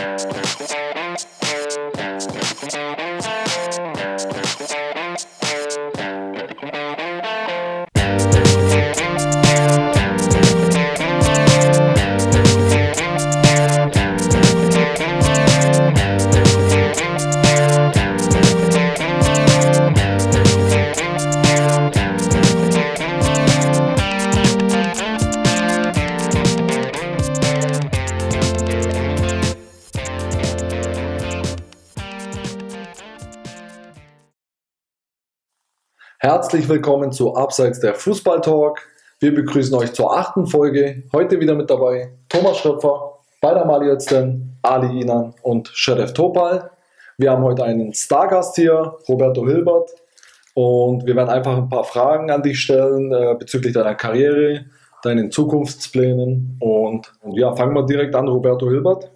Herzlich willkommen zu Abseits der Fußball-Talk. Wir begrüßen euch zur 8. Folge. Heute wieder mit dabei Thomas Schröpfer, Baydar Mali Özden, Ali Inan und Şeref Topal. Wir haben heute einen Stargast hier, Roberto Hilbert. Und wir werden einfach ein paar Fragen an dich stellen bezüglich deiner Karriere, deinen Zukunftsplänen. Und ja, fangen wir direkt an, Roberto Hilbert.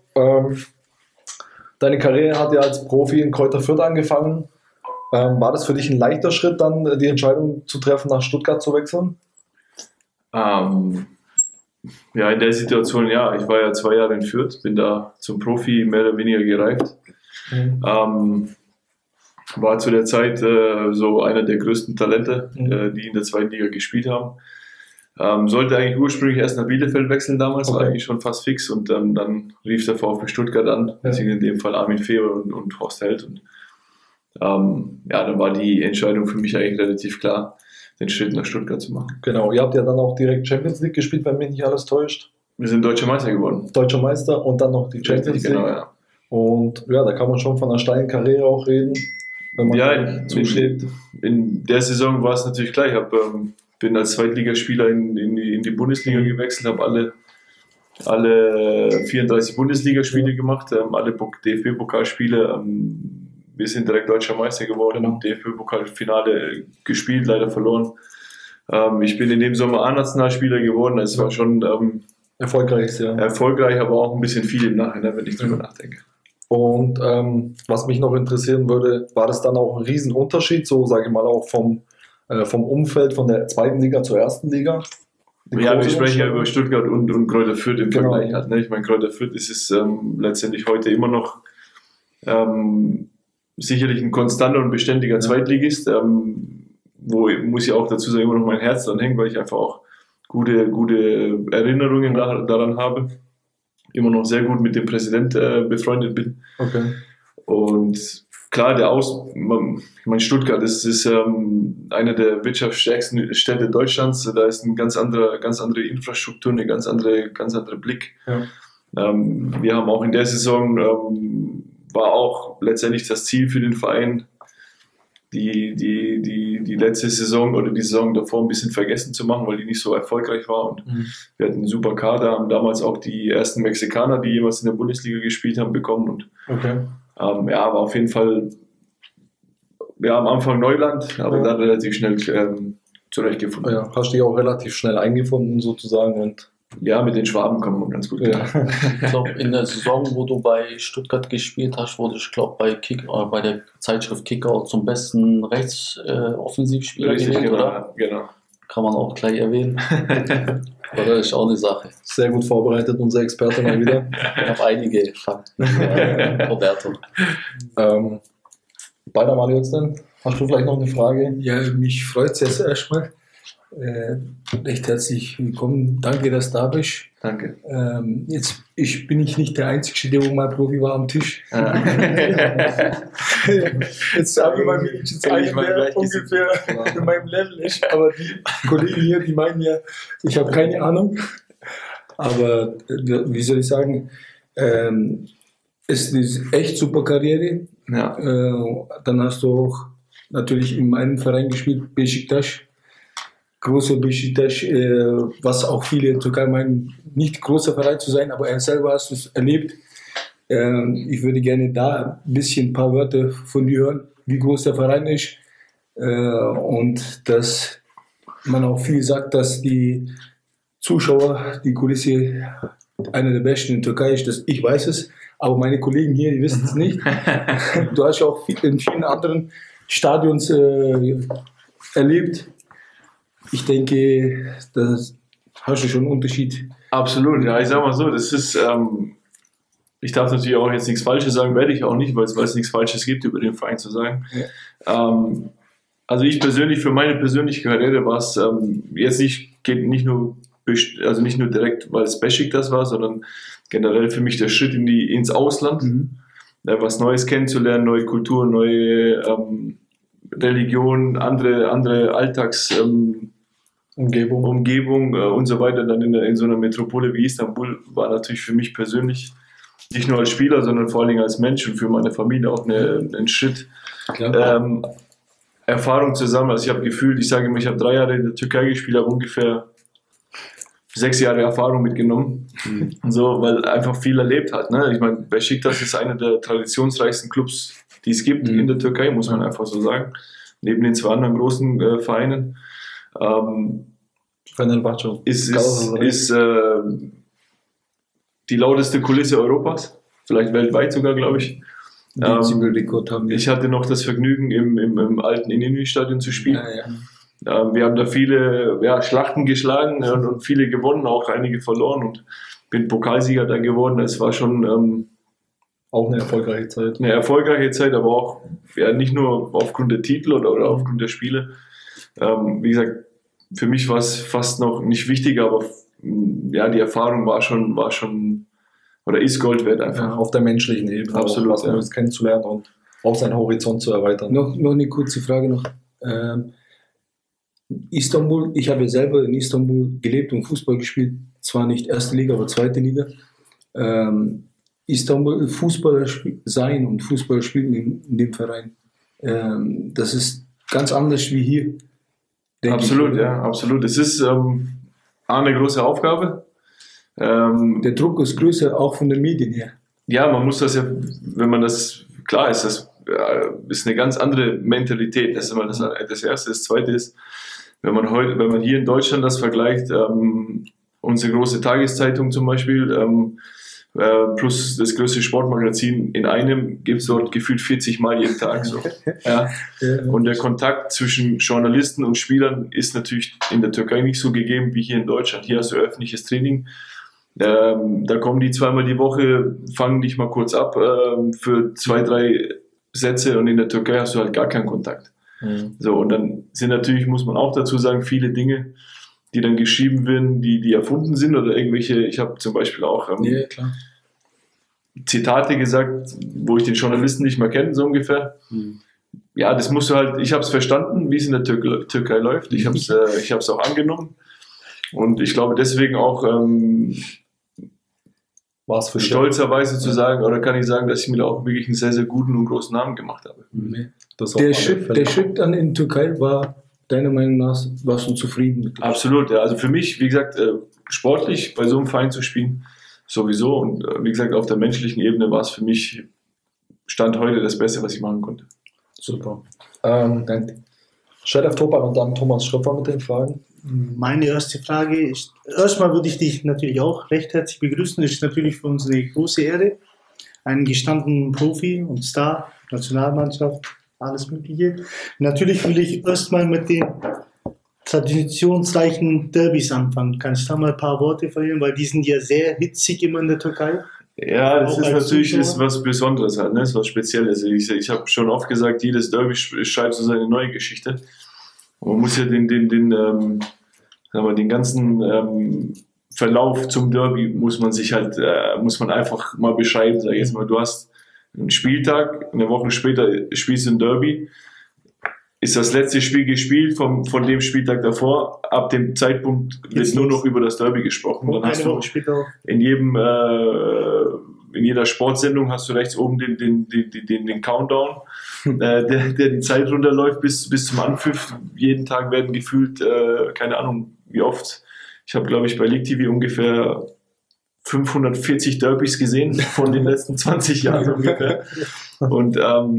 Deine Karriere hat ja als Profi in Greuther Fürth angefangen. War das für dich ein leichter Schritt, dann die Entscheidung zu treffen, nach Stuttgart zu wechseln? Ja, in der Situation ja. Ich war ja 2 Jahre in Fürth, bin da zum Profi mehr oder weniger gereift. War zu der Zeit so einer der größten Talente, die in der 2. Liga gespielt haben. Sollte eigentlich ursprünglich erst nach Bielefeld wechseln damals, war eigentlich schon fast fix. Und dann rief der VfB Stuttgart an, beziehungsweise in dem Fall Armin Fehr und Horst Held. Und dann war die Entscheidung für mich eigentlich relativ klar, den Schritt nach Stuttgart zu machen. Genau, ihr habt ja dann auch direkt Champions League gespielt, wenn mich nicht alles täuscht. Wir sind Deutscher Meister geworden. Deutscher Meister und dann noch die Champions League. Genau, ja. Und ja, da kann man schon von einer steilen Karriere auch reden, wenn man zuschlägt. In der Saison war es natürlich klar. Ich bin als Zweitligaspieler in die Bundesliga gewechselt, habe alle 34 Bundesligaspiele gemacht, alle DFB-Pokalspiele. Wir sind direkt Deutscher Meister geworden, im DFB-Pokalfinale gespielt, leider verloren. Ich bin in dem Sommer A-Nationalspieler geworden, es war schon erfolgreich, aber auch ein bisschen viel im Nachhinein, wenn ich drüber nachdenke. Und was mich noch interessieren würde, war das dann auch ein Riesenunterschied, so sage ich mal auch vom Umfeld von der 2. Liga zur 1. Liga? Ja, wir sprechen ja über Stuttgart und Greuther Fürth im Vergleich. Halt, ne? Ich meine, Greuther Fürth ist es letztendlich heute immer noch sicherlich ein konstanter und beständiger Zweitligist, wo, muss ich auch dazu sagen, immer noch mein Herz dran hängt, weil ich einfach auch gute Erinnerungen daran habe. Immer noch sehr gut mit dem Präsident befreundet bin. Okay. Und klar, ich meine, Stuttgart ist eine der wirtschaftsstärksten Städte Deutschlands. Da ist eine ganz andere Infrastruktur, eine ganz andere Blick. Ja. Wir haben auch in der Saison war auch letztendlich das Ziel für den Verein, die letzte Saison oder die Saison davor ein bisschen vergessen zu machen, weil die nicht so erfolgreich war. Und wir hatten einen super Kader, haben damals auch die ersten Mexikaner, die jemals in der Bundesliga gespielt haben, bekommen. Und war auf jeden Fall am Anfang Neuland, aber dann relativ schnell zurechtgefunden. Ja, hast dich auch relativ schnell eingefunden sozusagen und ja, mit den Schwaben kommt man ganz gut klar. Ich glaube, in der Saison, wo du bei Stuttgart gespielt hast, wurde ich glaube bei der Zeitschrift Kicker zum besten Rechtsoffensivspieler gewählt, oder? Genau. Kann man auch gleich erwähnen. Oder ist auch eine Sache. Sehr gut vorbereitet, unser Experte mal wieder. Ich habe einige Fakten. Roberto. Baydar Mali Özden, hast du vielleicht noch eine Frage? Ja, mich freut es jetzt erstmal. Recht herzlich willkommen. Danke, dass du da bist. Danke. Ich bin nicht der Einzige, der mal Profi war am Tisch. Jetzt sagen wir mal, wenn ich jetzt einer, der ungefähr in meinem Level ist. Aber die Kollegen hier, die meinen ja, ich habe keine Ahnung. Aber wie soll ich sagen, es ist eine echt super Karriere. Ja. Dann hast du auch natürlich in meinem Verein gespielt, Beşiktaş. Großer Beşiktaş, was auch viele in Türkei meinen, nicht großer Verein zu sein, aber er selber hast es erlebt. Ich würde gerne da ein paar Wörter von dir hören, wie groß der Verein ist und dass man auch viel sagt, dass die Zuschauer, die Kulisse einer der besten in der Türkei ist. Ich weiß es, aber meine Kollegen hier, die wissen es nicht. Du hast ja auch in vielen anderen Stadions erlebt. Ich denke, das hast du schon einen Unterschied. Absolut, ja, ich sag mal so, das ist ich darf natürlich auch jetzt nichts Falsches sagen, werde ich auch nicht, weil es nichts Falsches gibt, über den Verein zu sagen. Ja. Also ich persönlich, für meine persönliche Karriere war es jetzt nicht nur direkt, weil es Beşiktaş war, sondern generell für mich der Schritt ins Ausland, was Neues kennenzulernen, neue Kultur, neue Religion, andere Alltags Umgebung und so weiter, dann in so einer Metropole wie Istanbul, war natürlich für mich persönlich nicht nur als Spieler, sondern vor allen Dingen als Mensch und für meine Familie auch ein Schritt, Erfahrung zu sammeln. Also ich habe gefühlt, ich sage immer, ich habe 3 Jahre in der Türkei gespielt, habe ungefähr 6 Jahre Erfahrung mitgenommen, so, weil einfach viel erlebt hat. Ne? Ich meine, Beşiktaş ist einer der traditionsreichsten Clubs, die es gibt in der Türkei, muss man einfach so sagen, neben den 2 anderen großen Vereinen. Ist die lauteste Kulisse Europas, vielleicht weltweit sogar, glaube ich. Ich hatte noch das Vergnügen, im alten İnönü-Stadion zu spielen. Wir haben da viele Schlachten geschlagen und viele gewonnen, auch einige verloren und bin Pokalsieger da geworden. Es war schon auch eine erfolgreiche Zeit. Eine erfolgreiche Zeit, aber auch nicht nur aufgrund der Titel oder aufgrund der Spiele. Wie gesagt, für mich war es fast noch nicht wichtiger, aber die Erfahrung war schon oder ist Gold wert einfach. Ja, auf der menschlichen Ebene. Absolut. Auch, was Neues kennenzulernen und auch seinen Horizont zu erweitern. Noch eine kurze Frage noch. Istanbul, ich habe ja selber in Istanbul gelebt und Fußball gespielt. Zwar nicht erste Liga, aber zweite Liga. Istanbul, Fußballer sein und Fußballer spielen in dem Verein, das ist ganz anders wie hier. Absolut, absolut. Es ist eine große Aufgabe. Der Druck ist größer, auch von den Medien her. Ja, man muss das ja, wenn man das, klar ist, das ist eine ganz andere Mentalität. Das ist immer das Erste. Das Zweite ist, wenn man hier in Deutschland das vergleicht, unsere große Tageszeitung zum Beispiel, plus das größte Sportmagazin in einem, gibt es dort gefühlt 40 Mal jeden Tag. So. Ja. Und der Kontakt zwischen Journalisten und Spielern ist natürlich in der Türkei nicht so gegeben wie hier in Deutschland. Hier hast du öffentliches Training. Da kommen die 2-mal die Woche, fangen dich mal kurz ab für 2, 3 Sätze und in der Türkei hast du halt gar keinen Kontakt. So, und dann sind natürlich, muss man auch dazu sagen, viele Dinge, die dann geschrieben werden, die erfunden sind oder irgendwelche, ich habe zum Beispiel auch Zitate gesagt, wo ich den Journalisten nicht mehr kenne, so ungefähr. Ja, das musst du halt, ich habe es verstanden, wie es in der Türkei läuft. Ich habe es auch angenommen. Und ich glaube deswegen auch stolzerweise zu sagen, oder kann ich sagen, dass ich mir da auch wirklich einen sehr, sehr guten und großen Namen gemacht habe. Der Schritt dann in Türkei war, deiner Meinung nach, warst du zufrieden mit dem? Absolut, ja. Also für mich, wie gesagt, sportlich bei so einem Verein zu spielen, sowieso. Und wie gesagt, auf der menschlichen Ebene war es für mich Stand heute das Beste, was ich machen konnte. Super. Danke. Sheriff Topan und dann Thomas Schröpfer mit den Fragen. Meine erste Frage ist, erstmal würde ich dich natürlich auch recht herzlich begrüßen. Das ist natürlich für uns eine große Ehre. Einen gestandenen Profi und Star, Nationalmannschaft, alles Mögliche. Natürlich will ich erstmal mit den traditionsreichen Derbys anfangen. Kannst du da mal ein paar Worte verlieren, weil die sind ja sehr hitzig immer in der Türkei. Ja, das ist natürlich was Besonderes halt, ne? Das ist was Spezielles. Ich habe schon oft gesagt, jedes Derby schreibt so seine neue Geschichte. Und man muss ja den ganzen Verlauf zum Derby muss man einfach mal beschreiben, sag ich jetzt mal. Du hast einen Spieltag, eine Woche später spielst du ein Derby, ist das letzte Spiel gespielt von dem Spieltag davor. Ab dem Zeitpunkt wird nur noch über das Derby gesprochen. Dann hast du in jeder Sportsendung hast du rechts oben den Countdown, der die Zeit runterläuft bis zum Anpfiff. Jeden Tag werden gefühlt, keine Ahnung wie oft. Ich habe, glaube ich, bei League TV ungefähr 540 Derbys gesehen von den letzten 20 Jahren ungefähr. Und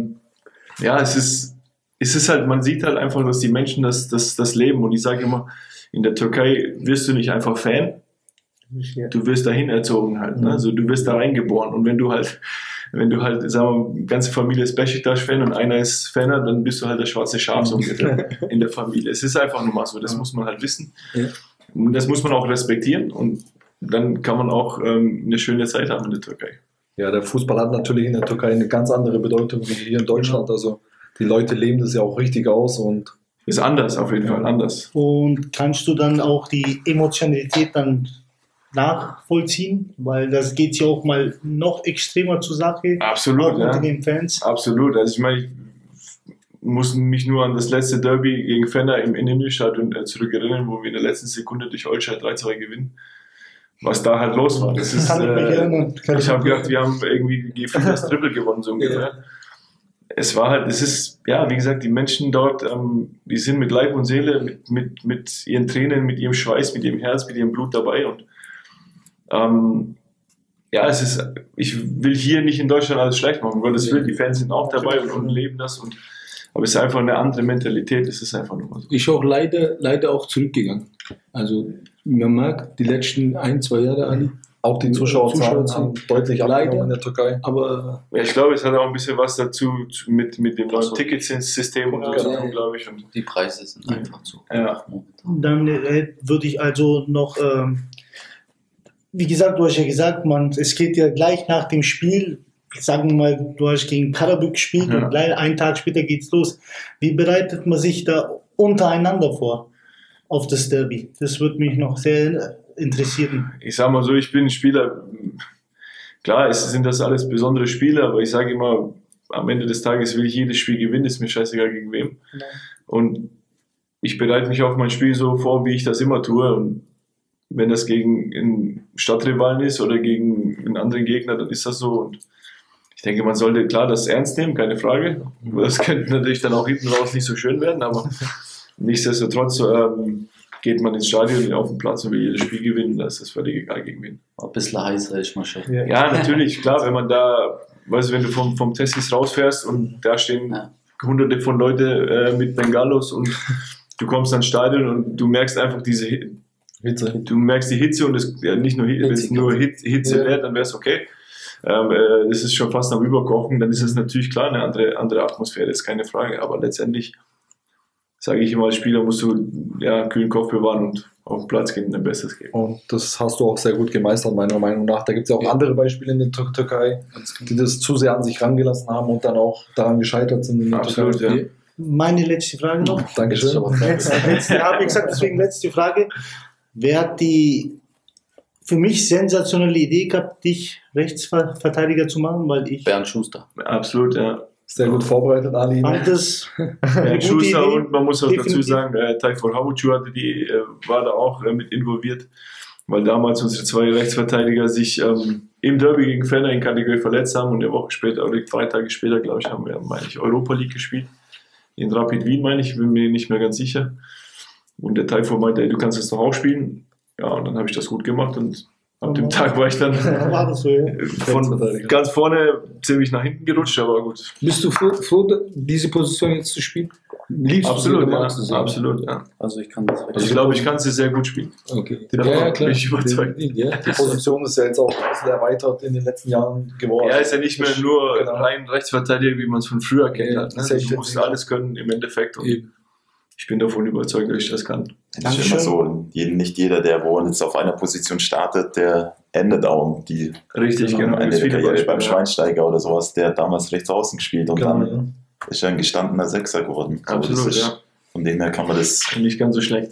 es ist halt, man sieht halt einfach, dass die Menschen das leben. Und ich sage immer, in der Türkei wirst du nicht einfach Fan, du wirst dahin erzogen halt. Ne? Also du wirst da reingeboren. Und wenn du halt, sagen wir, ganze Familie ist Beşiktaş-Fan und einer ist Faner, dann bist du halt das schwarze Schaf so ungefähr in der Familie. Es ist einfach nur mal so, das muss man halt wissen. Ja. Und das muss man auch respektieren und dann kann man auch eine schöne Zeit haben in der Türkei. Ja, der Fußball hat natürlich in der Türkei eine ganz andere Bedeutung wie hier in Deutschland. Also die Leute leben das ja auch richtig aus und ist anders, auf jeden Fall anders. Und kannst du dann auch die Emotionalität dann nachvollziehen? Weil das geht ja auch mal noch extremer zur Sache. Absolut, auch unter den Fans. Absolut. Also ich meine, ich muss mich nur an das letzte Derby gegen Fenner im Innenstadion zurückerinnern, wo wir in der letzten Sekunde durch Olscheit 3-2 gewinnen. Was da halt los war. Das ist, ich habe gedacht, wir haben irgendwie gefühlt das Triple gewonnen, so ungefähr. Ja. Es war halt, es ist, ja, wie gesagt, die Menschen dort, die sind mit Leib und Seele, mit ihren Tränen, mit ihrem Schweiß, mit ihrem Herz, mit ihrem Blut dabei. Und ja, es ist, ich will hier nicht in Deutschland alles schlecht machen, weil das will, die Fans sind auch dabei und leben das. Aber es ist einfach eine andere Mentalität, es ist einfach nur so. Ich auch leider auch zurückgegangen. Also man mag die letzten 1-2 Jahre an. Auch die Zuschauerzahlen haben deutlich abgenommen in der Türkei. Aber ja, ich glaube, es hat auch ein bisschen was dazu mit dem neuen Ticketsystem und so zu tun, glaube ich. Und die Preise sind einfach zu. Ja. Dann würde ich also noch, wie gesagt, du hast ja gesagt, es geht ja gleich nach dem Spiel, sagen wir mal, du hast gegen Karabük gespielt und gleich einen Tag später geht's los. Wie bereitet man sich da untereinander vor auf das Derby? Das würde mich noch sehr interessieren. Ich sage mal so, ich bin ein Spieler, klar, sind das alles besondere Spiele, aber ich sage immer, am Ende des Tages will ich jedes Spiel gewinnen, ist mir scheißegal gegen wem. Ja. Und ich bereite mich auf mein Spiel so vor, wie ich das immer tue. Und wenn das gegen einen Stadtrivalen ist oder gegen einen anderen Gegner, dann ist das so. Und ich denke, man sollte klar das ernst nehmen, keine Frage. Das könnte natürlich dann auch hinten raus nicht so schön werden, aber nichtsdestotrotz geht man ins Stadion auf den Platz und will jedes Spiel gewinnen, da ist das völlig egal gegen wen. Ein bisschen heißer ist man schon. Ja, natürlich, klar, wenn man da, weißt du, wenn du vom Tessis rausfährst und da stehen hunderte von Leuten mit Bengalos und du kommst ans Stadion und du merkst einfach diese Hitze. Du merkst die Hitze und es nicht nur Hitze, wenn es nur Hitze wäre, dann wäre es okay. Das ist schon fast am Überkochen, dann ist es natürlich klar eine andere Atmosphäre, ist keine Frage, aber letztendlich sage ich immer, als Spieler musst du kühlen Kopf bewahren und auf den Platz gehen und dein Bestes geben. Und das hast du auch sehr gut gemeistert, meiner Meinung nach. Da gibt es ja auch andere Beispiele in der Türkei, die das zu sehr an sich rangelassen haben und dann auch daran gescheitert sind in der Absolut, Türkei. Ja. Meine letzte Frage noch. Dankeschön. Letzte habe ich gesagt, deswegen letzte Frage. Wer hat die für mich sensationelle Idee gehabt, dich Rechtsverteidiger zu machen? Weil ich Bernd Schuster. Absolut, ja. Sehr gut vorbereitet, Ali. Bernd Schuster und man muss auch dazu sagen, Tayfur Havucu war da auch mit involviert, weil damals unsere zwei Rechtsverteidiger sich im Derby gegen Fenner in Kategorie verletzt haben und eine Woche später oder 3 Tage später, glaube ich, haben wir, Europa League gespielt. In Rapid Wien, bin mir nicht mehr ganz sicher. Und der Tayfur meinte, du kannst das doch auch spielen. Ja, und dann habe ich das gut gemacht und ab dem Tag war ich dann von ganz vorne ziemlich nach hinten gerutscht, aber gut. Bist du froh diese Position jetzt zu spielen? Liebst absolut, absolut, ja. Also ich kann das. Also ich glaube, ich kann sie sehr gut spielen. Okay. Ja, klar. Ich überzeugt. Die Position ist ja jetzt auch ein bisschen erweitert in den letzten Jahren geworden. Er ist ja nicht mehr nur rein Rechtsverteidiger, wie man es von früher kennt. Ne? Also du musst alles können im Endeffekt. Und ich bin davon überzeugt, dass ich das kann. Das ist immer so, nicht jeder, der wo jetzt auf einer Position startet, der endet auch die richtig, genau. Ende der Karriere beim Schweinsteiger oder sowas, der hat damals rechts außen gespielt und dann ist er ein gestandener Sechser geworden. Absolut, ja. Von dem her kann man das... Nicht ganz so schlecht.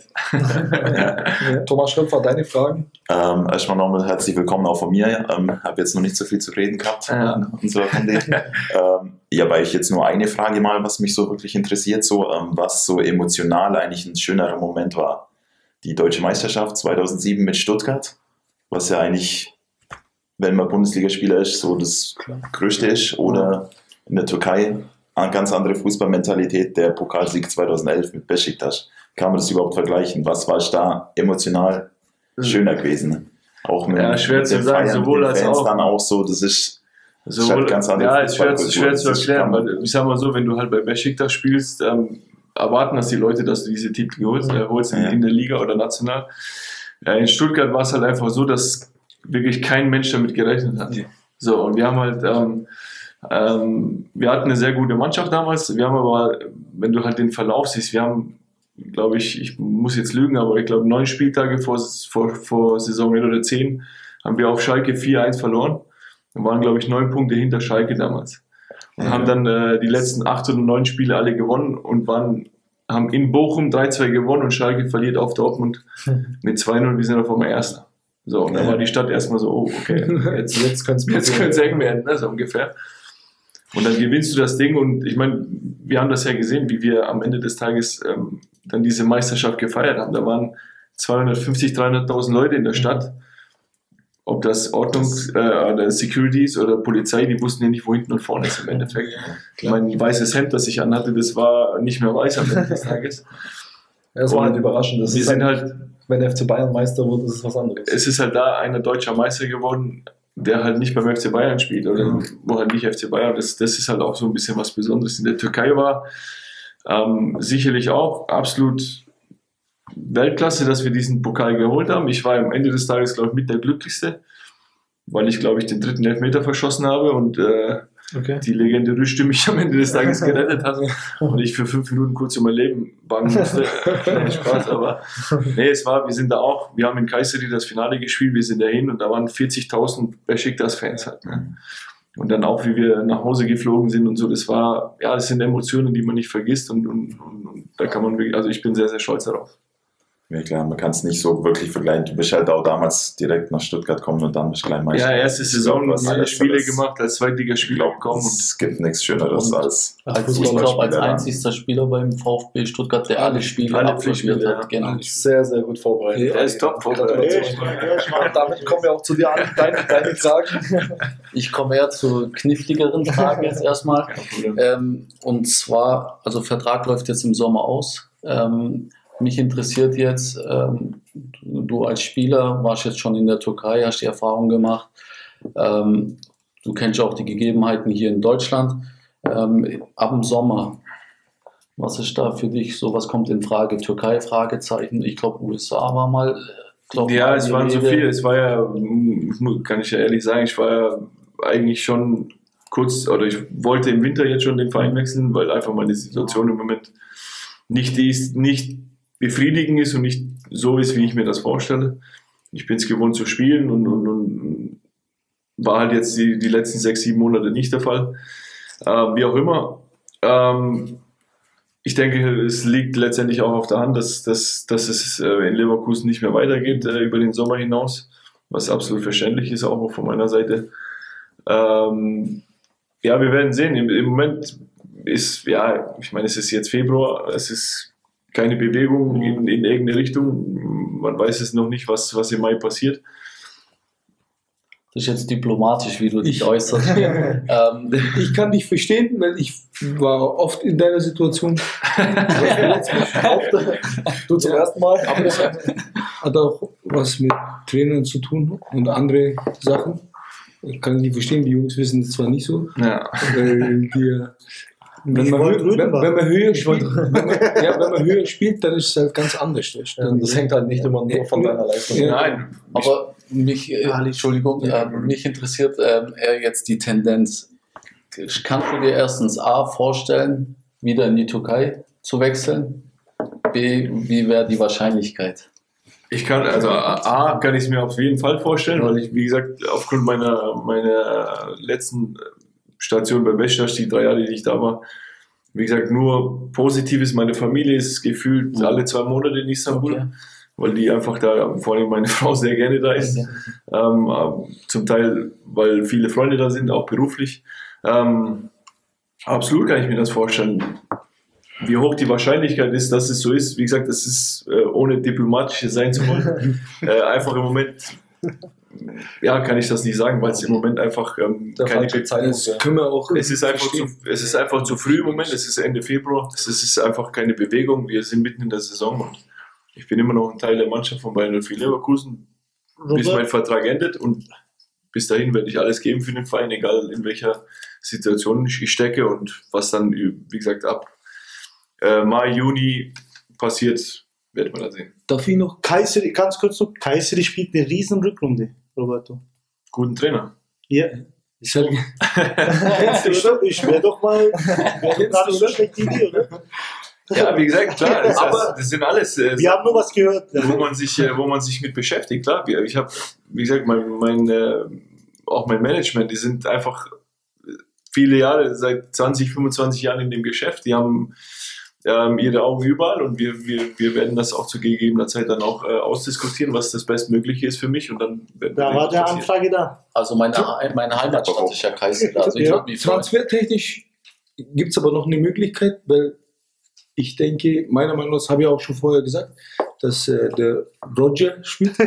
Thomas Schröpfer, deine Fragen? Erstmal nochmal herzlich willkommen auch von mir. Habe jetzt noch nicht so viel zu reden gehabt in unserer Runde. Weil ich jetzt nur eine Frage mal, was mich so wirklich interessiert, was so emotional eigentlich ein schönerer Moment war. Die Deutsche Meisterschaft 2007 mit Stuttgart, was ja eigentlich, wenn man Bundesligaspieler ist, so das Größte ist, oder in der Türkei eine ganz andere Fußballmentalität, der Pokalsieg 2011 mit Beşiktaş. Kann man das überhaupt vergleichen? Was war da emotional schöner gewesen? Auch mit, schwer zu sagen, sowohl als Fans auch. Dann auch so, das ist halt ganz anders. Ja, ist schwer zu erklären, weil ich sag mal so, wenn du halt bei Beşiktaş spielst, erwarten das die Leute, dass du diese Titel holst in der Liga oder national. In Stuttgart war es halt einfach so, dass wirklich kein Mensch damit gerechnet hat. So, und wir haben halt wir hatten eine sehr gute Mannschaft damals. Wir haben aber, wenn du halt den Verlauf siehst, wir haben, glaube ich muss jetzt lügen, aber ich glaube 9 Spieltage vor Saisonende oder 10 haben wir auf Schalke 4-1 verloren. Wir waren, glaube ich, 9 Punkte hinter Schalke damals. Und haben dann die letzten 8 oder 9 Spiele alle gewonnen und haben in Bochum 3-2 gewonnen und Schalke verliert auf Dortmund mit 2-0. Wir sind auf einmal Erster. So, und dann war die Stadt erstmal so, oh, okay, jetzt könnte es eng werden, ne, so ungefähr. Und dann gewinnst du das Ding und ich meine, wir haben das ja gesehen, wie wir am Ende des Tages dann diese Meisterschaft gefeiert haben. Da waren 250.000, 300.000 Leute in der Stadt. Ob das oder Securities oder Polizei, die wussten ja nicht, wo hinten und vorne ist im Endeffekt. Mein weißes Hemd, das ich anhatte, das war nicht mehr weiß am Ende des Tages. Ja, das war halt überraschend. Wir sind halt, wenn der FC Bayern Meister wird, ist es was anderes. Es ist halt da einer deutscher Meister geworden, der halt nicht beim FC Bayern spielt oder wo halt nicht FC Bayern. Das ist halt auch so ein bisschen was Besonderes. In der Türkei war sicherlich auch absolut Weltklasse, dass wir diesen Pokal geholt haben. Ich war am Ende des Tages, glaube ich, mit der Glücklichste, weil ich, glaube ich, den 3. Elfmeter verschossen habe und die Legende Rüschte mich am Ende des Tages gerettet hat und ich für 5 Minuten kurz um mein Leben bangen musste. Nein, Spaß, aber nee, wir haben in Kayseri das Finale gespielt, wir sind dahin und da waren 40.000 Beşiktaş-Fans halt. Ne? Und dann auch, wie wir nach Hause geflogen sind und so, das sind Emotionen, die man nicht vergisst und da kann man wirklich, also ich bin sehr, sehr stolz darauf. Ja klar, man kann es nicht so wirklich vergleichen. Du bist halt auch damals direkt nach Stuttgart gekommen und dann bist du gleich Meister. Ja, erste Saison, alle Spiele gemacht, als Zweitligaspieler gekommen. Es gibt nichts Schöneres als ich glaube, als einzigster Spieler beim VfB Stuttgart, der alle Spiele absolviert hat. Genau. Sehr, sehr gut vorbereitet. Er ist top vorbereitet. Damit kommen wir auch zu dir an, deine Fragen. Ich komme eher zu kniffligeren Fragen jetzt erstmal. Und zwar, also Vertrag läuft jetzt im Sommer aus. Mich interessiert jetzt, du als Spieler warst jetzt schon in der Türkei, hast die Erfahrung gemacht. Du kennst auch die Gegebenheiten hier in Deutschland. Ab dem Sommer, was ist da für dich so, was kommt in Frage? Türkei, Fragezeichen. Ich glaube, USA war mal. Es waren so viele. Es war ja, kann ich ja ehrlich sagen, ich war ja eigentlich schon kurz, oder ich wollte im Winter jetzt schon den Verein wechseln, weil einfach meine Situation im Moment nicht befriedigend ist und nicht so ist, wie ich mir das vorstelle. Ich bin es gewohnt zu spielen und war halt jetzt die letzten 6-7 Monate nicht der Fall. Wie auch immer. Ich denke, es liegt letztendlich auch auf der Hand, dass es in Leverkusen nicht mehr weitergeht über den Sommer hinaus, was absolut verständlich ist, auch von meiner Seite. Wir werden sehen. Im Moment ist, ich meine, es ist jetzt Februar, es ist keine Bewegung in irgendeine Richtung. Man weiß es noch nicht, was im Mai passiert. Das ist jetzt diplomatisch, wie du dich äußerst. Ich kann dich verstehen, weil ich war oft in deiner Situation. Du zum ersten Mal. Aber das hat auch was mit Trainern zu tun und andere Sachen. Ich kann nicht verstehen, die Jungs wissen das zwar nicht so. Ja. Weil wenn man höher spielt, dann ist es halt ganz anders. Das hängt halt nicht immer nur von deiner Leistung. Nein, aber mich interessiert jetzt die Tendenz. Kannst du dir erstens A vorstellen, wieder in die Türkei zu wechseln? B, wie wäre die Wahrscheinlichkeit? A kann ich es mir auf jeden Fall vorstellen, weil ich, wie gesagt, aufgrund meiner letzten Station bei Beşiktaş, die 3 Jahre, die ich da war, wie gesagt, nur Positives. Meine Familie ist gefühlt alle 2 Monate in Istanbul, weil die einfach da, vor allem meine Frau sehr gerne da ist. Zum Teil, weil viele Freunde da sind, auch beruflich. Absolut kann ich mir das vorstellen. Wie hoch die Wahrscheinlichkeit ist, dass es so ist, wie gesagt, das ist ohne diplomatisch sein zu wollen. Einfach im Moment kann ich das nicht sagen, weil es im Moment einfach keine Bezeichnung ist. Es ist einfach zu früh im Moment, es ist Ende Februar, es ist einfach keine Bewegung, wir sind mitten in der Saison und ich bin immer noch ein Teil der Mannschaft von Bayern 04 Leverkusen, bis mein Vertrag endet und bis dahin werde ich alles geben für den Verein, egal in welcher Situation ich stecke und was dann, wie gesagt, ab Mai, Juni passiert, wird man da sehen. Darf ich noch Kayseri, ganz kurz noch, Kayseri spielt eine riesen Rückrunde, Roberto. Guten Trainer. Ja. Ich wäre doch mal eine schlechte Idee, oder? Ja, wie gesagt, klar, das sind alles. Wir haben nur was gehört. Wo man sich mit beschäftigt, klar. Ich habe, wie gesagt, auch mein Management, die sind einfach viele Jahre, seit 20, 25 Jahren in dem Geschäft, die haben ihre Augen überall und wir werden das auch zu gegebener Zeit dann auch ausdiskutieren, was das Bestmögliche ist für mich und dann da war der Anfrage da. Also meine Heimatstadt ist ja Kassel. Also ja, transfertechnisch gibt es aber noch eine Möglichkeit, weil ich denke, meiner Meinung nach, das habe ich auch schon vorher gesagt, dass der Roger Schmidt,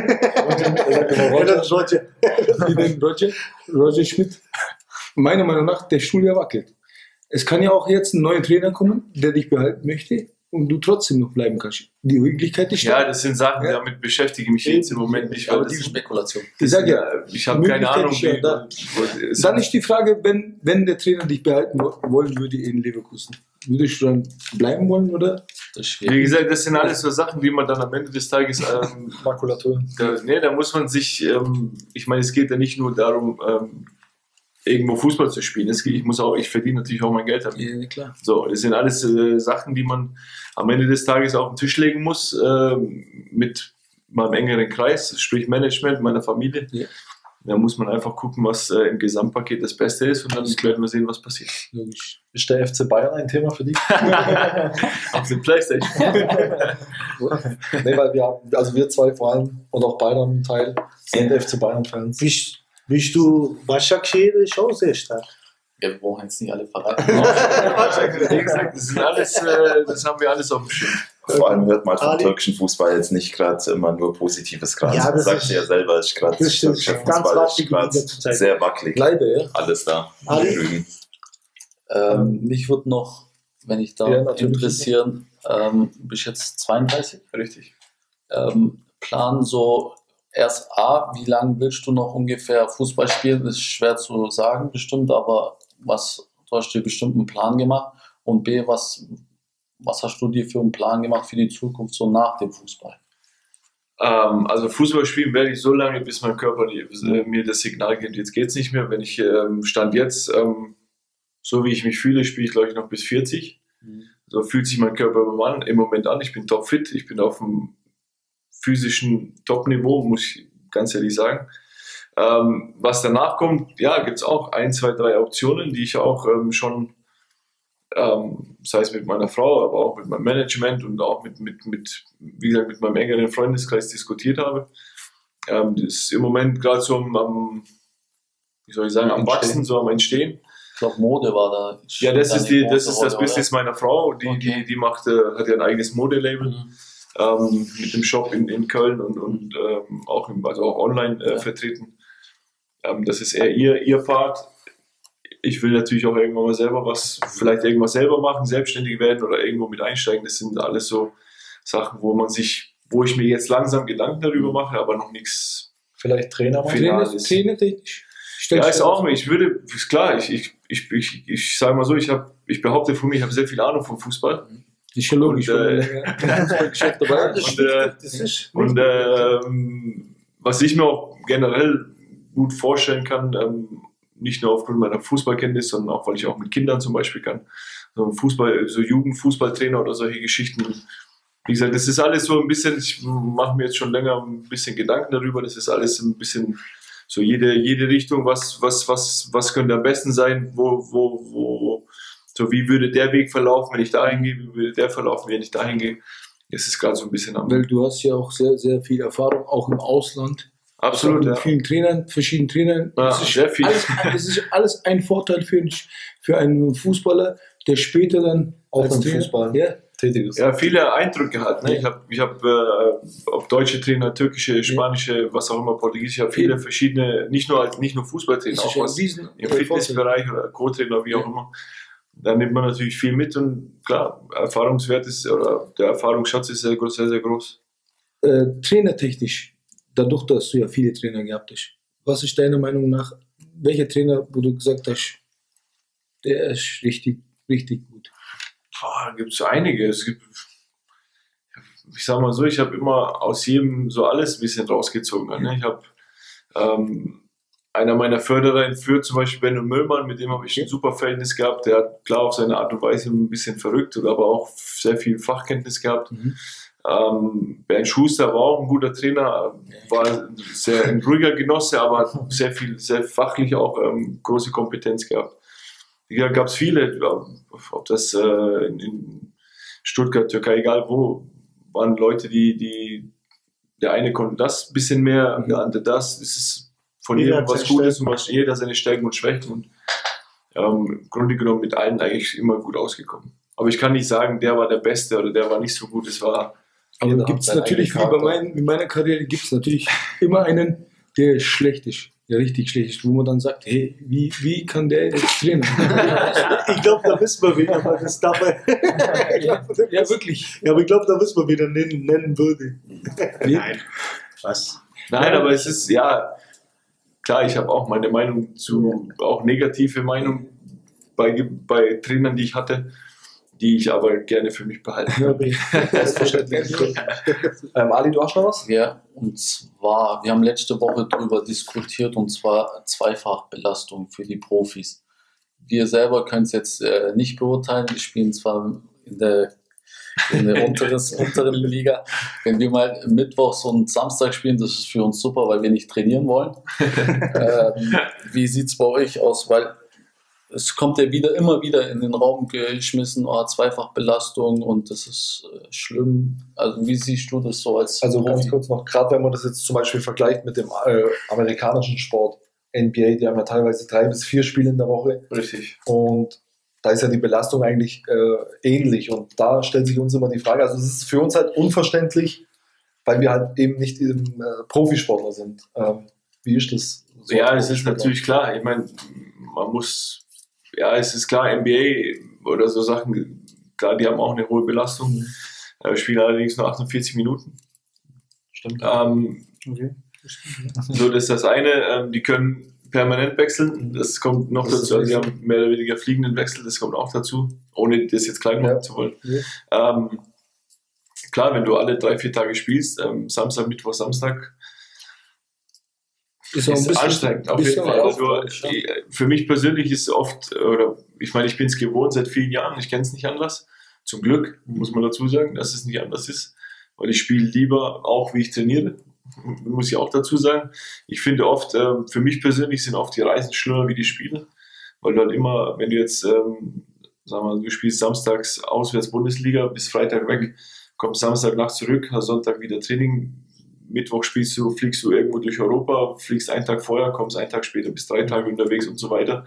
Roger Schmidt, meiner Meinung nach der Stuhl ja wackelt. Es kann ja auch jetzt ein neuer Trainer kommen, der dich behalten möchte und du trotzdem noch bleiben kannst. Die Möglichkeit ist ja, das sind Sachen, damit beschäftige ich mich jetzt im Moment nicht. Aber diese Spekulation. Ich sage ja, ich habe keine Ahnung. Dann ist die Frage, wenn der Trainer dich behalten wollen würde in Leverkusen, würdest du dann bleiben wollen, oder? Wie gesagt, das sind alles so Sachen, die man dann am Ende des Tages Makulatur. Da muss man sich, ich meine, es geht ja nicht nur darum, irgendwo Fußball zu spielen. Ich verdiene natürlich auch mein Geld damit. Ja, klar. So, das sind alles Sachen, die man am Ende des Tages auf den Tisch legen muss, mit meinem engeren Kreis, sprich Management, meiner Familie. Ja. Da muss man einfach gucken, was im Gesamtpaket das Beste ist und dann werden wir sehen, was passiert. Logisch. Ist der FC Bayern ein Thema für dich? Auf dem Playstation. Nee, weil wir zwei vor allem und auch beide am Teil sind FC Bayern-Fans. Bist du Başakşehir ist auch sehr stark. Wir brauchen jetzt nicht alle verraten. Wie gesagt, das haben wir alles auf dem Schirm. Vor allem hört man vom türkischen Fußball jetzt nicht gerade immer nur Positives gerade. Ja, das sagt ja selber, ist gerade türkischer Fußball ist gerade sehr wackelig. Leider, ja. Alles da. Mich würde noch, wenn ich da interessieren, bist jetzt 32? Richtig. Plan so erst wie lange willst du noch ungefähr Fußball spielen? Das ist schwer zu sagen bestimmt, aber du hast dir bestimmt einen Plan gemacht und B, was hast du dir für einen Plan gemacht für die Zukunft so nach dem Fußball? Also Fußball spielen werde ich so lange, bis mein Körper mir das Signal gibt, jetzt geht es nicht mehr. Wenn ich Stand jetzt, so wie ich mich fühle, spiele ich glaube ich noch bis 40. So fühlt sich mein Körper im Moment an. Ich bin topfit, ich bin auf dem physischen Top-Niveau, muss ich ganz ehrlich sagen. Was danach kommt, ja, gibt es auch 1, 2, 3 Optionen, die ich auch schon, sei es mit meiner Frau, aber auch mit meinem Management und auch wie gesagt, mit meinem engeren Freundeskreis diskutiert habe. Das ist im Moment gerade so am Wachsen, so am Entstehen. Ich glaube, Mode war da. Ja, das ist das Business meiner Frau, die hat ja ein eigenes Modelabel. Mit dem Shop in Köln und auch online vertreten. Das ist eher ihr Part. Ich will natürlich auch irgendwann mal vielleicht irgendwas selber machen, selbstständig werden oder irgendwo mit einsteigen. Das sind alles so Sachen, wo ich mir jetzt langsam Gedanken darüber mache, aber noch nichts. Vielleicht Trainer machen? Trainertechnisch? Ja, ist auch nicht. Ist klar, ich sage mal so, ich behaupte von mir, ich habe sehr viel Ahnung vom Fußball. Ist schon logisch, was ich mir auch generell gut vorstellen kann, nicht nur aufgrund meiner Fußballkenntnis, sondern auch, weil ich auch mit Kindern zum Beispiel kann, so Jugendfußballtrainer oder solche Geschichten. Wie gesagt, das ist alles so ein bisschen, ich mache mir jetzt schon länger ein bisschen Gedanken darüber, das ist alles ein bisschen so jede Richtung, was könnte am besten sein, so wie würde der Weg verlaufen, wenn ich dahin gehe, wie würde der verlaufen, wenn ich dahin gehe. Das ist gerade so ein bisschen Weil du hast ja auch sehr, sehr viel Erfahrung, auch im Ausland. Absolut, mit vielen Trainern, verschiedenen Trainern. Ja, sehr viel. Das ist alles ein Vorteil für einen Fußballer, der später dann auch im Fußball tätig ist. Ja, viele Eindrücke hat. Ne? Ich hab auch deutsche Trainer, türkische, spanische, was auch immer, portugiesische, ich habe viele verschiedene, nicht nur Fußballtrainer, auch was im Fitnessbereich oder Co-Trainer, wie auch immer. Da nimmt man natürlich viel mit und klar, der Erfahrungsschatz ist sehr, sehr, sehr groß. Trainertechnisch, dadurch, dass du ja viele Trainer gehabt hast, was ist deiner Meinung nach, welcher Trainer, wo du gesagt hast, der ist richtig, richtig gut? Gibt es einige. Ich sag mal so, ich habe immer aus jedem so alles ein bisschen rausgezogen. Ne? Ich habe einer meiner Förderer in Fürth, zum Beispiel Benno Müllmann, mit dem habe ich ein super Verhältnis gehabt. Der hat klar auf seine Art und Weise ein bisschen verrückt, aber auch sehr viel Fachkenntnis gehabt. Bernd Schuster war auch ein guter Trainer, war ein ruhiger Genosse, aber sehr fachlich auch große Kompetenz gehabt. Ja, gab es viele, ob das in Stuttgart, Türkei, egal wo, waren Leute, der eine konnte das ein bisschen mehr, der andere das. Es ist von jedem was Gutes und jeder seine Stärken und Schwächen und im Grunde genommen mit allen eigentlich immer gut ausgekommen. Aber ich kann nicht sagen, der war der Beste oder der war nicht so gut. Es war. Aber gibt es natürlich, wie in meiner Karriere, gibt es natürlich immer einen, der schlecht ist, der richtig schlecht ist, wo man dann sagt, hey, wie kann der jetzt trainen? Ich glaube, da wissen wir wieder, was das dabei. Ja, wirklich. Ja, aber ich glaube, da wissen wir wieder nennen würde. Nein. Was? Nein, aber es ist, ja, klar, ich habe auch meine Meinung auch negative Meinung bei Trainern, die ich hatte, die ich aber gerne für mich behalte. Ali, du hast noch was? Ja, und zwar, wir haben letzte Woche darüber diskutiert, und zwar Zweifachbelastung für die Profis. Wir selber können es jetzt nicht beurteilen, wir spielen zwar in der unteren Liga. Wenn wir mal Mittwochs und Samstag spielen, das ist für uns super, weil wir nicht trainieren wollen. Wie sieht es bei euch aus? Weil es kommt ja immer wieder in den Raum geschmissen, Zweifachbelastung und das ist schlimm. Also wie siehst du das so als Also ganz kurz noch, gerade wenn man das jetzt zum Beispiel vergleicht mit dem amerikanischen Sport, NBA, die haben ja teilweise 3 bis 4 Spiele in der Woche. Richtig. Und da ist ja die Belastung eigentlich ähnlich und da stellt sich uns immer die Frage, also es ist für uns halt unverständlich, weil wir halt eben nicht Profisportler sind. Wie ist das? So ja, es ist natürlich klar, ich meine, es ist klar, NBA oder so Sachen, klar, die haben auch eine hohe Belastung, spielen allerdings nur 48 Minuten. Stimmt. Okay. So, das ist das eine, die können permanent wechseln, das kommt noch dazu, also die haben mehr oder weniger fliegenden Wechsel, das kommt auch dazu, ohne das jetzt klein machen zu wollen. Ja. Klar, wenn du alle 3-4 Tage spielst, Samstag, Mittwoch, Samstag, ist anstrengend, auf jeden Fall. Also, für mich persönlich ist oft, oder ich meine, ich bin es gewohnt seit vielen Jahren, ich kenne es nicht anders. Zum Glück muss man dazu sagen, dass es nicht anders ist, weil ich spiele lieber auch, wie ich trainiere. Muss ich auch dazu sagen. Ich finde oft, für mich persönlich sind oft die Reisen schlimmer wie die Spiele, weil du halt immer, wenn du jetzt, sagen wir mal, du spielst samstags auswärts Bundesliga, bist Freitag weg, kommst Samstagnacht zurück, hast Sonntag wieder Training, Mittwoch fliegst du irgendwo durch Europa, fliegst einen Tag vorher, kommst einen Tag später, bist 3 Tage unterwegs und so weiter.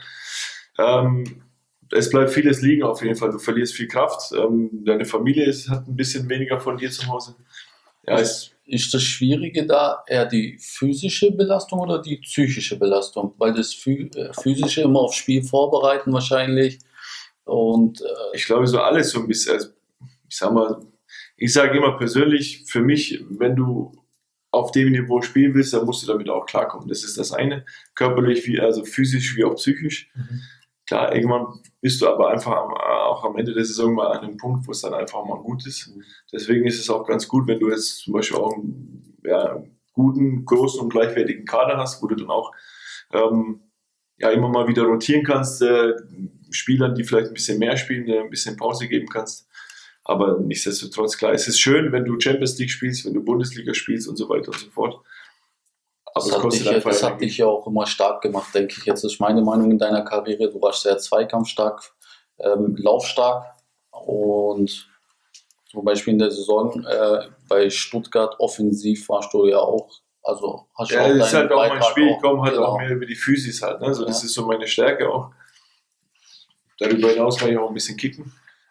Es bleibt vieles liegen auf jeden Fall. Du verlierst viel Kraft. Deine Familie hat ein bisschen weniger von dir zu Hause. Ja, ist das Schwierige da eher die physische Belastung oder die psychische Belastung? Weil das physische immer aufs Spiel vorbereiten wahrscheinlich. Und ich glaube so alles so ein bisschen. Also, ich sage immer persönlich, für mich, wenn du auf dem Niveau spielen willst, dann musst du damit auch klarkommen. Das ist das eine. Körperlich, also physisch wie auch psychisch. Klar, irgendwann bist du aber einfach auch am Ende der Saison mal an einem Punkt, wo es dann einfach mal gut ist. Deswegen ist es auch ganz gut, wenn du jetzt zum Beispiel auch einen guten, großen und gleichwertigen Kader hast, wo du dann auch immer mal wieder rotieren kannst, Spielern, die vielleicht ein bisschen mehr spielen, ein bisschen Pause geben kannst. Aber nichtsdestotrotz, klar, es ist schön, wenn du Champions League spielst, wenn du Bundesliga spielst und so weiter und so fort. Aber das hat dich ja auch immer stark gemacht, denke ich. Jetzt ist meine Meinung in deiner Karriere. Du warst sehr zweikampfstark, laufstark und zum Beispiel in der Saison bei Stuttgart offensiv warst du ja auch. Also hast du das ist halt auch mein Spiel, ich komme halt auch mehr über die Physis halt. Ne? Also das ist so meine Stärke auch. Darüber hinaus kann ich auch ein bisschen kicken.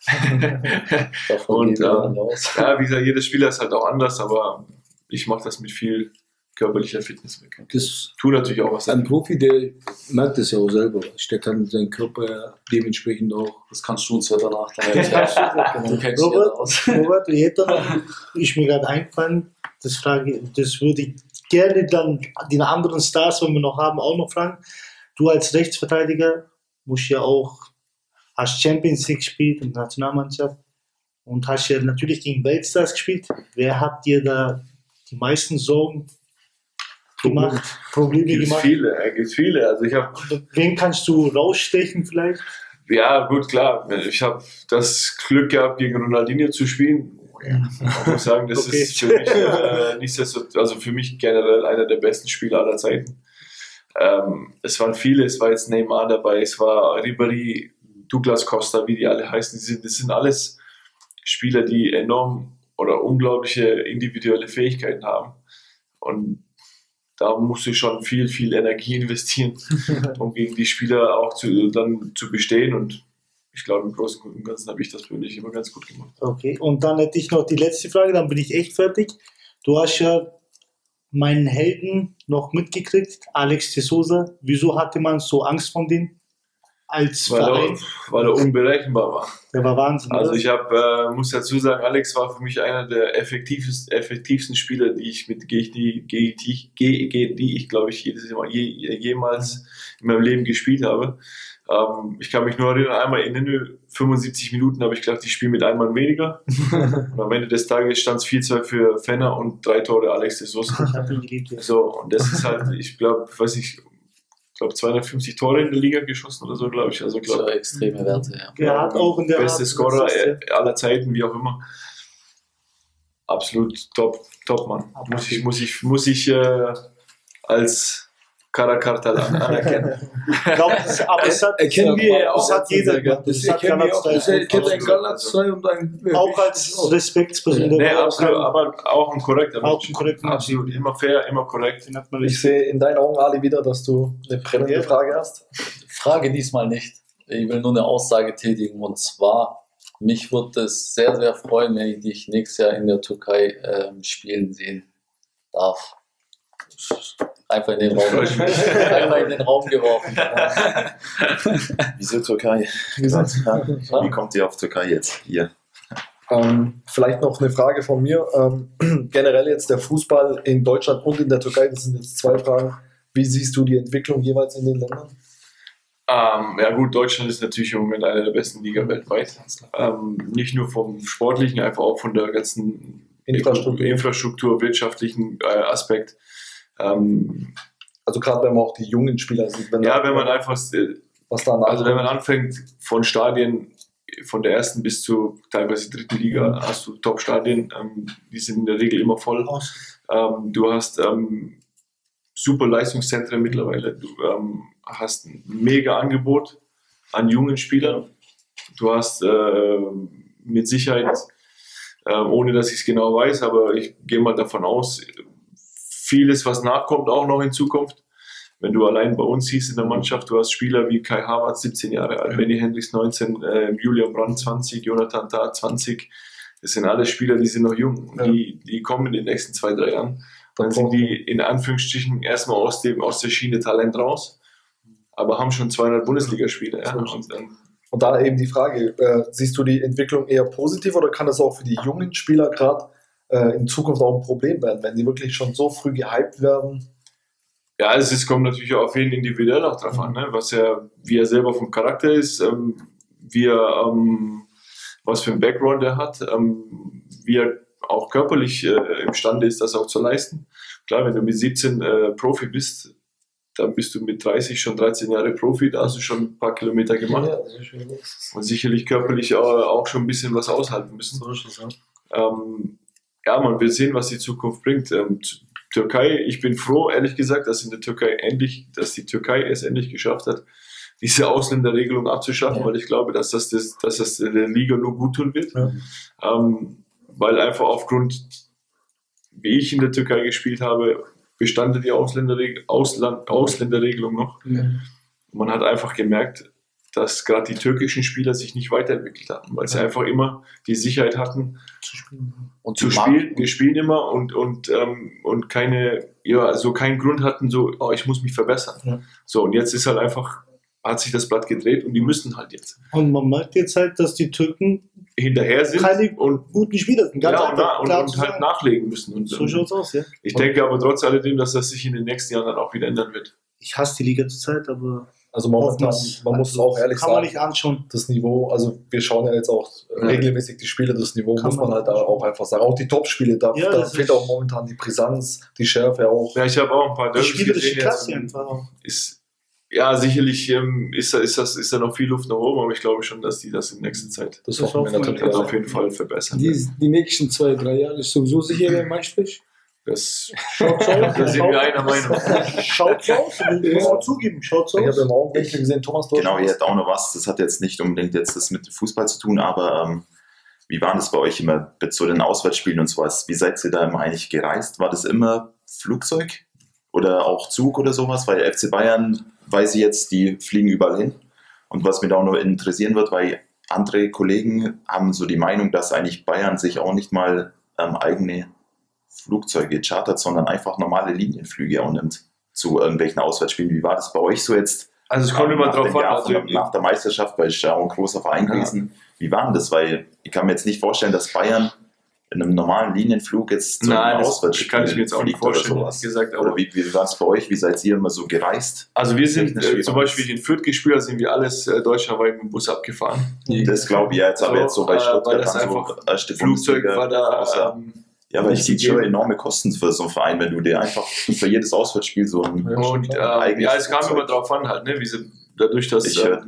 Und wie gesagt, jedes Spieler ist halt auch anders, aber ich mache das mit viel körperlicher Fitness weg. Das tut natürlich auch was. Ein Profi, der merkt das ja auch selber. Der kann seinen Körper dementsprechend auch. Das kannst du uns ja danach dann erklären. Du kennst Robert, ich mir gerade eingefallen, das würde ich gerne dann den anderen Stars, wenn wir noch haben, auch noch fragen. Du als Rechtsverteidiger musst ja auch, hast Champions League gespielt in der Nationalmannschaft und hast ja natürlich gegen Weltstars gespielt. Wer hat dir da die meisten Sorgen Probleme gemacht? Gibt's viele. Also wen kannst du rausstechen vielleicht? Ja, gut, klar. Ich habe das Glück gehabt, gegen Ronaldinho zu spielen. Man muss sagen, das ist für mich also für mich generell einer der besten Spieler aller Zeiten. Es waren viele, es war jetzt Neymar dabei, es war Ribéry, Douglas Costa, wie die alle heißen. Das sind alles Spieler, die enorm oder unglaubliche individuelle Fähigkeiten haben. Und da musst du schon viel, viel Energie investieren, um gegen die Spieler auch zu bestehen. Und ich glaube, im Großen und Ganzen habe ich das persönlich immer ganz gut gemacht. Okay, und dann hätte ich noch die letzte Frage, dann bin ich echt fertig. Du hast ja meinen Helden noch mitgekriegt, Alex de Sousa. Wieso hatte man so Angst von dem als Verein? Weil er unberechenbar war. Der war Wahnsinn. Also ich muss dazu sagen, Alex war für mich einer der effektivsten Spieler, gegen die ich glaube ich jemals in meinem Leben gespielt habe. Ich kann mich nur erinnern, einmal in 75 Minuten habe ich gedacht, ich spiele mit einem Mann weniger. Und am Ende des Tages stand es 4-2 für Fenner und 3 Tore Alex de Sousa. Ich habe ihn geliebt. Ja. So, und das ist halt, ich glaube 250 Tore in der Liga geschossen oder so, glaube ich. Also, so extreme Werte, ja. Er hat auch in der beste Scorer aller Zeiten, wie auch immer. Absolut top Mann. Muss ich als Karakartal anerkennen. Aber es erkennen wir ja auch. Das hat jeder. Das erkennen wir auch. Das erkennt ein Galatasaray und ein... Auch als Respektsperson. Nee, absolut, aber auch ein korrekter Mensch. Absolut, immer fair, immer korrekt. Ich sehe in deinen Augen, Ali, wieder, dass du eine brennende Frage hast. Frage diesmal nicht. Ich will nur eine Aussage tätigen, und zwar, mich würde es sehr, sehr freuen, wenn ich dich nächstes Jahr in der Türkei spielen sehen darf. Einfach in den Raum geworfen. Wieso Türkei? Wie kommt ihr auf Türkei jetzt hier? Vielleicht noch eine Frage von mir. Generell jetzt der Fußball in Deutschland und in der Türkei, das sind jetzt 2 Fragen. Wie siehst du die Entwicklung jeweils in den Ländern? Ja gut, Deutschland ist natürlich im Moment eine der besten Liga weltweit. Nicht nur vom Sportlichen, einfach auch von der ganzen Infrastruktur wirtschaftlichen Aspekt. Also gerade wenn man auch die jungen Spieler sieht. Wenn man anfängt von Stadien, von der ersten bis zur teilweise 3. Liga, hast du Top-Stadien, die sind in der Regel immer voll. Du hast super Leistungszentren mittlerweile, du hast ein mega Angebot an jungen Spielern. Du hast mit Sicherheit, ohne dass ich es genau weiß, aber ich gehe mal davon aus, vieles, was nachkommt, auch noch in Zukunft. Wenn du allein bei uns siehst in der Mannschaft, du hast Spieler wie Kai Havertz, 17 Jahre alt, Benny Hendricks, 19, Julian Brandt, 20, Jonathan Tah, 20. Das sind alle Spieler, die sind noch jung. Ja. Die kommen in den nächsten 2-3 Jahren. Dann sind die in Anführungsstrichen erstmal aus der Schiene Talent raus, aber haben schon 200 Bundesligaspiele. Ja. Und da eben die Frage, siehst du die Entwicklung eher positiv oder kann das auch für die jungen Spieler gerade in Zukunft auch ein Problem werden, wenn die wirklich schon so früh gehypt werden? Ja, es kommt natürlich auch auf jeden individuell auch drauf an, ne? Wie er selber vom Charakter ist, was für ein Background er hat, wie er auch körperlich imstande ist, das auch zu leisten. Klar, wenn du mit 17 Profi bist, dann bist du mit 30 schon 13 Jahre Profi, da hast du schon ein paar Kilometer gemacht. Ja, und sicherlich körperlich auch schon ein bisschen was aushalten müssen. So ist es, ja. Man will sehen, was die Zukunft bringt. Türkei, ich bin froh, ehrlich gesagt, dass die Türkei es endlich geschafft hat, diese Ausländerregelung abzuschaffen, weil ich glaube, dass das der Liga nur gut tun wird. Ja. Weil einfach aufgrund, wie ich in der Türkei gespielt habe, bestand die Ausländerregelung noch. Ja. Man hat einfach gemerkt, dass gerade die türkischen Spieler sich nicht weiterentwickelt hatten, weil sie einfach immer die Sicherheit hatten, zu spielen. Wir spielen immer und keinen Grund hatten, ich muss mich verbessern. Ja. So, und jetzt ist halt einfach, hat sich das Blatt gedreht und die müssen halt jetzt. Und man merkt jetzt halt, dass die Türken hinterher sind und guten Spieler sind. Und halt nachlegen müssen. Und, so schaut's aus, ja. Ich denke aber trotz alledem, dass das sich in den nächsten Jahren dann auch wieder ändern wird. Ich hasse die Liga zurzeit, aber... Also man muss auch ehrlich sagen, kann man nicht anschauen. Das Niveau, also wir schauen ja jetzt auch regelmäßig die Spiele, das Niveau muss man halt da auch einfach sagen. Auch die Top-Spiele, da fehlt auch momentan die Brisanz, die Schärfe auch. Ja, ich habe auch ein paar Derbys gesehen. Die spielerische Klasse einfach. Ja, sicherlich ist da noch viel Luft nach oben, aber ich glaube schon, dass die das in nächster Zeit das hoffen wir natürlich auf jeden Fall verbessern. Die nächsten 2-3 Jahre ist sowieso sicher der Meister. Das schaut so aus. Da sind wir einer Meinung. Schaut so aus, ich muss auch zugeben, schaut so aus. Ich habe im Augenblick gesehen, Thomas Dorsch. Genau, ihr habt auch noch was, das hat jetzt nicht unbedingt jetzt das mit Fußball zu tun, aber wie war das bei euch immer mit so den Auswärtsspielen und sowas? Wie seid ihr da immer eigentlich gereist? War das immer Flugzeug oder auch Zug oder sowas? Weil FC Bayern, weiß ich jetzt, die fliegen überall hin. Und was mich da auch noch interessieren wird, weil andere Kollegen haben so die Meinung, dass eigentlich Bayern sich auch nicht mal eigene Flugzeuge chartert, sondern einfach normale Linienflüge auch nimmt zu irgendwelchen Auswärtsspielen. Wie war das bei euch so jetzt? Also es kommt immer drauf an. Also nach der Meisterschaft, weil ich ja auch ein großer Verein gewesen. Wie war denn das? Weil ich kann mir jetzt nicht vorstellen, dass Bayern in einem normalen Linienflug jetzt zu einem Auswärtsspiel kann ich mir jetzt auch nicht vorstellen, oder sowas. Gesagt, oder wie war es bei euch? Wie seid ihr immer so gereist? Also wir sind zum Beispiel in Fürth gespielt, da sind wir alles deutschlandweit mit dem Bus abgefahren. Das glaube ich ja jetzt, aber jetzt so bei Stuttgart das einfach so erste Flugzeug war da. Ja, weil es gibt schon enorme Kosten für so einen Verein, wenn du dir einfach für jedes Auswärtsspiel so ein eigenes es kam immer drauf an halt, ne, dadurch, dass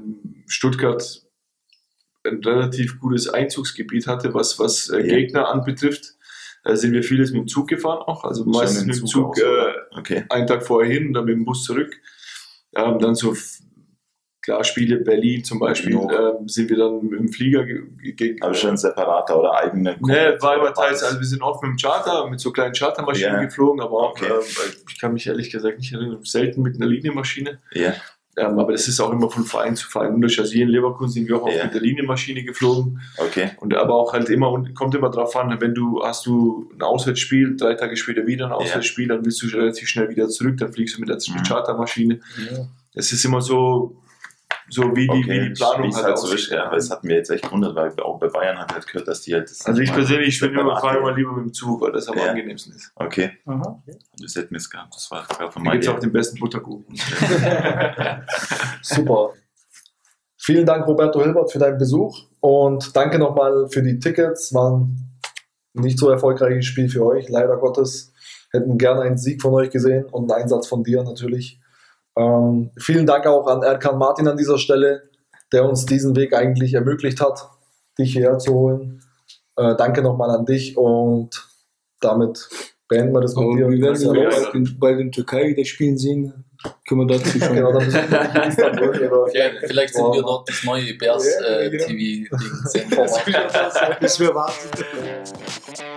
Stuttgart ein relativ gutes Einzugsgebiet hatte, was Gegner anbetrifft, sind wir vieles mit dem Zug gefahren auch, also meistens mit dem Zug einen Tag vorher hin und dann mit dem Bus zurück. Dann so klar, Spiele Berlin zum Beispiel, sind wir dann mit dem Flieger gegangen. Aber schon separater oder eigene? Ne, war immer teils, also wir sind oft mit dem Charter, mit so kleinen Chartermaschinen geflogen, aber auch, ich kann mich ehrlich gesagt nicht erinnern, selten mit einer Linienmaschine. Aber das ist auch immer von Verein zu Verein unterschiedlich. Also hier in Leverkusen sind wir auch mit der Linienmaschine geflogen. Und aber auch halt immer, und kommt immer drauf an, wenn hast du ein Auswärtsspiel, 3 Tage später wieder ein Auswärtsspiel, dann willst du relativ schnell wieder zurück, dann fliegst du mit der Chartermaschine. Es ist immer so wie die Planung halt aussieht. Aber es hat mir jetzt echt gewundert, weil auch bei Bayern hat halt gehört, dass die halt... Also ich persönlich fahre immer lieber mit dem Zug, weil das am angenehmsten ist. Okay. Das hätten wir es gehabt. Das war von meinem. Jetzt auch den besten Butterkuchen. Super. Vielen Dank, Roberto Hilbert, für deinen Besuch und danke nochmal für die Tickets. War ein nicht so erfolgreiches Spiel für euch, leider Gottes. Hätten gerne einen Sieg von euch gesehen und einen Einsatz von dir natürlich. Vielen Dank auch an Erkan Martin an dieser Stelle, der uns diesen Weg eigentlich ermöglicht hat, dich hierher zu holen. Danke nochmal an dich und damit beenden wir das mit dir. Wir werden auch bei den Türkei wieder spielen sehen. Können wir dazu schon. Genau, dann müssen wir vielleicht sind wir dort das neue Bears TV-Ding sehen. Das wir warten.